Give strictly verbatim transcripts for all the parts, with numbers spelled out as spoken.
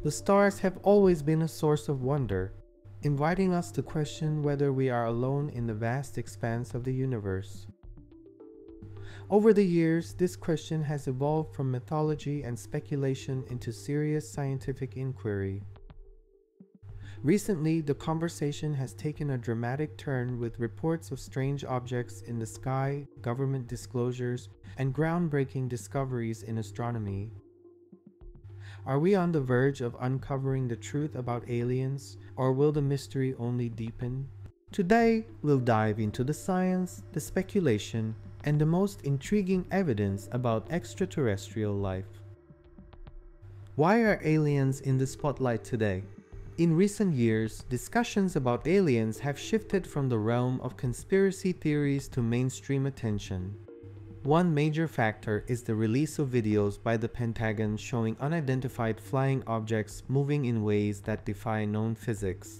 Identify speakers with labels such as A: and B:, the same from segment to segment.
A: The stars have always been a source of wonder, inviting us to question whether we are alone in the vast expanse of the universe. Over the years, this question has evolved from mythology and speculation into serious scientific inquiry. Recently, the conversation has taken a dramatic turn with reports of strange objects in the sky, government disclosures, and groundbreaking discoveries in astronomy. Are we on the verge of uncovering the truth about aliens, or will the mystery only deepen? Today, we'll dive into the science, the speculation, and the most intriguing evidence about extraterrestrial life. Why are aliens in the spotlight today? In recent years, discussions about aliens have shifted from the realm of conspiracy theories to mainstream attention. One major factor is the release of videos by the Pentagon showing unidentified flying objects moving in ways that defy known physics.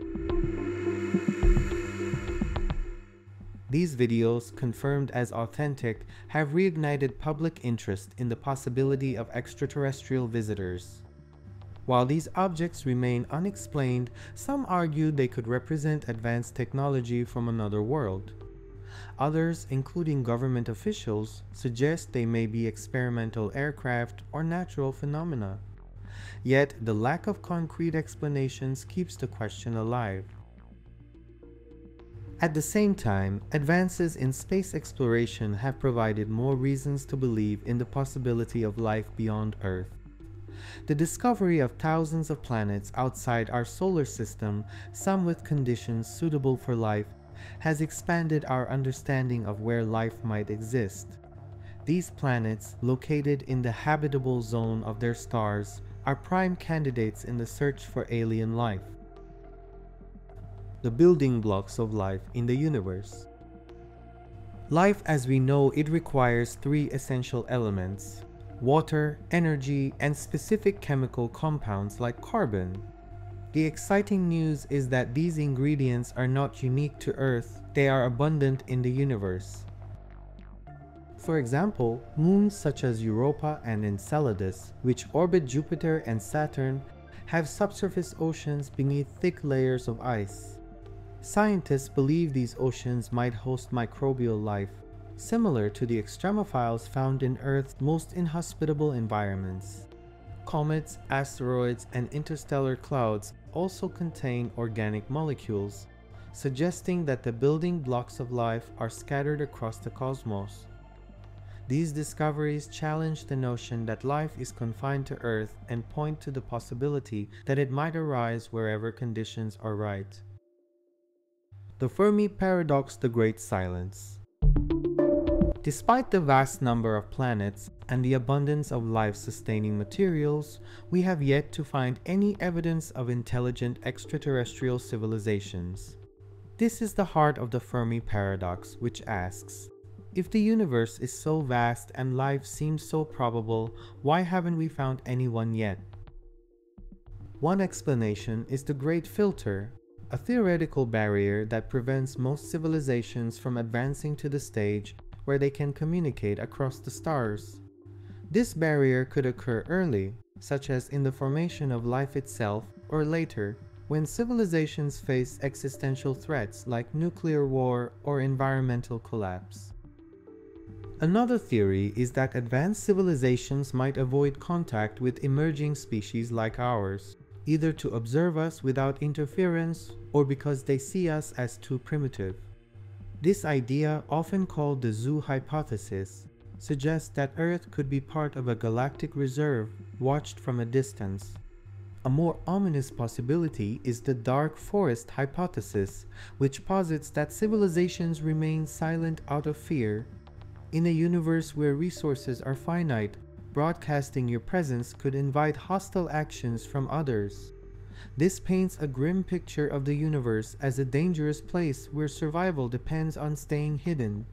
A: These videos, confirmed as authentic, have reignited public interest in the possibility of extraterrestrial visitors. While these objects remain unexplained, some argue they could represent advanced technology from another world. Others, including government officials, suggest they may be experimental aircraft or natural phenomena. Yet, the lack of concrete explanations keeps the question alive. At the same time, advances in space exploration have provided more reasons to believe in the possibility of life beyond Earth. The discovery of thousands of planets outside our solar system, some with conditions suitable for life, has expanded our understanding of where life might exist. These planets, located in the habitable zone of their stars, are prime candidates in the search for alien life. The building blocks of life in the universe. Life as we know it requires three essential elements: water, energy, and specific chemical compounds like carbon. The exciting news is that these ingredients are not unique to Earth, they are abundant in the universe. For example, moons such as Europa and Enceladus, which orbit Jupiter and Saturn, have subsurface oceans beneath thick layers of ice. Scientists believe these oceans might host microbial life, similar to the extremophiles found in Earth's most inhospitable environments. Comets, asteroids, and interstellar clouds also contain organic molecules, suggesting that the building blocks of life are scattered across the cosmos. These discoveries challenge the notion that life is confined to Earth and point to the possibility that it might arise wherever conditions are right. The Fermi Paradox, the Great Silence. Despite the vast number of planets and the abundance of life-sustaining materials, we have yet to find any evidence of intelligent extraterrestrial civilizations. This is the heart of the Fermi Paradox, which asks, if the universe is so vast and life seems so probable, why haven't we found anyone yet? One explanation is the Great Filter, a theoretical barrier that prevents most civilizations from advancing to the stage where they can communicate across the stars. This barrier could occur early, such as in the formation of life itself, or later, when civilizations face existential threats like nuclear war or environmental collapse. Another theory is that advanced civilizations might avoid contact with emerging species like ours, either to observe us without interference or because they see us as too primitive. This idea, often called the zoo hypothesis, suggests that Earth could be part of a galactic reserve watched from a distance. A more ominous possibility is the dark forest hypothesis, which posits that civilizations remain silent out of fear. In a universe where resources are finite, broadcasting your presence could invite hostile actions from others. This paints a grim picture of the universe as a dangerous place where survival depends on staying hidden.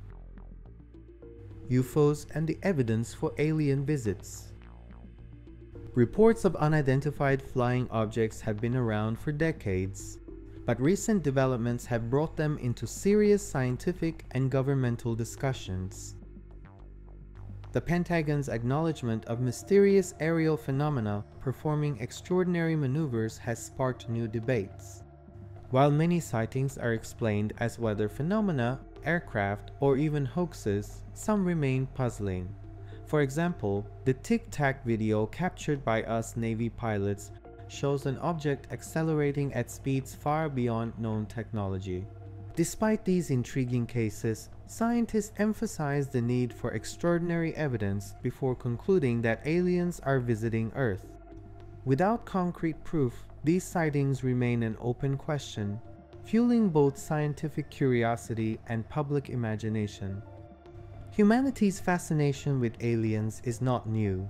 A: U F Os and the evidence for alien visits. Reports of unidentified flying objects have been around for decades, but recent developments have brought them into serious scientific and governmental discussions. The Pentagon's acknowledgement of mysterious aerial phenomena performing extraordinary maneuvers has sparked new debates. While many sightings are explained as weather phenomena, aircraft, or even hoaxes, some remain puzzling. For example, the Tic Tac video captured by us Navy pilots shows an object accelerating at speeds far beyond known technology. Despite these intriguing cases, scientists emphasize the need for extraordinary evidence before concluding that aliens are visiting Earth. Without concrete proof, these sightings remain an open question, fueling both scientific curiosity and public imagination. Humanity's fascination with aliens is not new.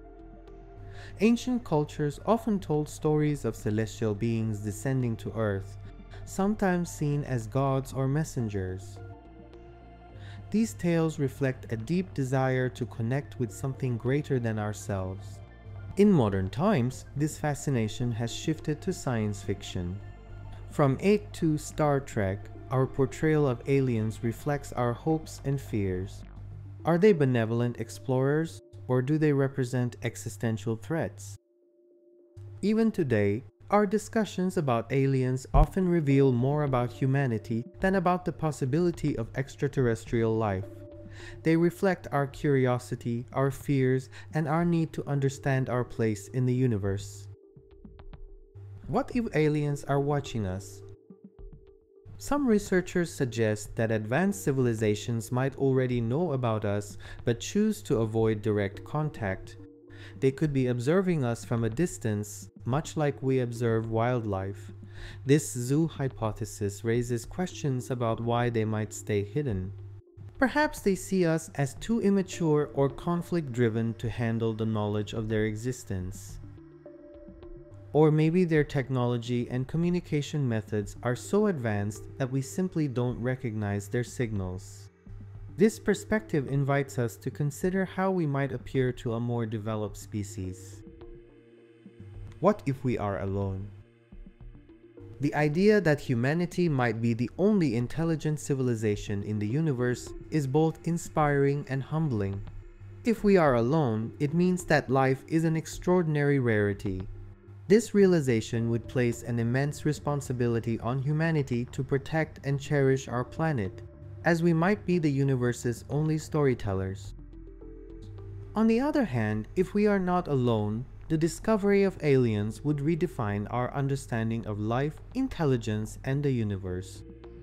A: Ancient cultures often told stories of celestial beings descending to Earth, sometimes seen as gods or messengers. These tales reflect a deep desire to connect with something greater than ourselves. In modern times, this fascination has shifted to science fiction. From it to Star Trek, our portrayal of aliens reflects our hopes and fears. Are they benevolent explorers, or do they represent existential threats? Even today, our discussions about aliens often reveal more about humanity than about the possibility of extraterrestrial life. They reflect our curiosity, our fears, and our need to understand our place in the universe. What if aliens are watching us? Some researchers suggest that advanced civilizations might already know about us but choose to avoid direct contact. They could be observing us from a distance, much like we observe wildlife. This zoo hypothesis raises questions about why they might stay hidden. Perhaps they see us as too immature or conflict-driven to handle the knowledge of their existence. Or maybe their technology and communication methods are so advanced that we simply don't recognize their signals. This perspective invites us to consider how we might appear to a more developed species. What if we are alone? The idea that humanity might be the only intelligent civilization in the universe is both inspiring and humbling. If we are alone, it means that life is an extraordinary rarity. This realization would place an immense responsibility on humanity to protect and cherish our planet, as we might be the universe's only storytellers. On the other hand, if we are not alone, the discovery of aliens would redefine our understanding of life, intelligence, and the universe.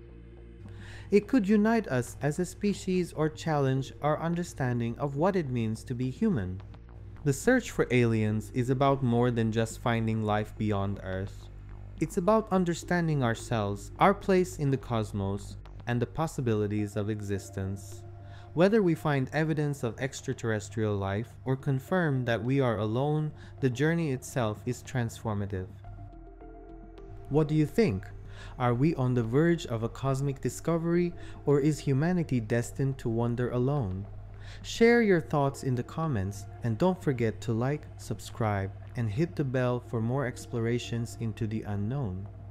A: It could unite us as a species or challenge our understanding of what it means to be human. The search for aliens is about more than just finding life beyond Earth. It's about understanding ourselves, our place in the cosmos, and the possibilities of existence. Whether we find evidence of extraterrestrial life or confirm that we are alone, the journey itself is transformative. What do you think? Are we on the verge of a cosmic discovery, or is humanity destined to wander alone? Share your thoughts in the comments, and don't forget to like, subscribe, and hit the bell for more explorations into the unknown.